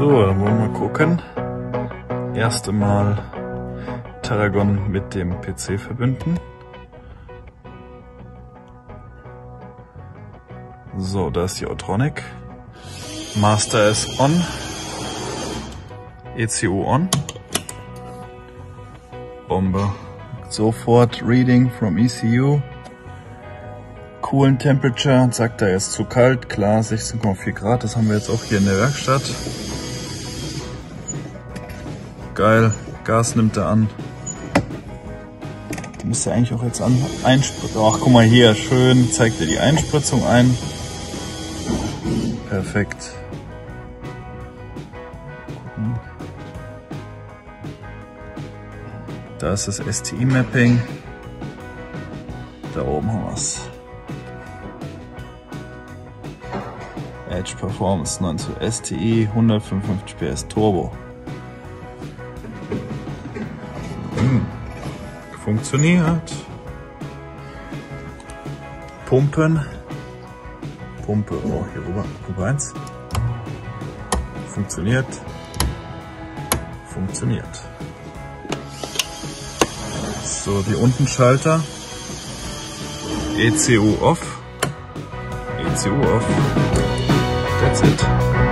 So, dann wollen wir mal gucken. Erste Mal Terragon mit dem PC verbinden. So, da ist die Autronic. Master ist on. ECU on. Bombe. Sofort Reading from ECU. Coolen Temperature. Sagt er, ist zu kalt. Klar, 16,4 Grad. Das haben wir jetzt auch hier in der Werkstatt. Geil. Gas nimmt er an. Müsste eigentlich auch jetzt einspritzen. Ach, guck mal hier. Schön. Zeigt er die Einspritzung ein. Perfekt. Gucken. Da ist das STI-Mapping. Da oben haben wir es. Edge Performance 19 STI 155 PS Turbo. Funktioniert. Pumpe, oh hier rüber, Pumpe 1. Funktioniert. So, die unten Schalter. ECU off. That's it.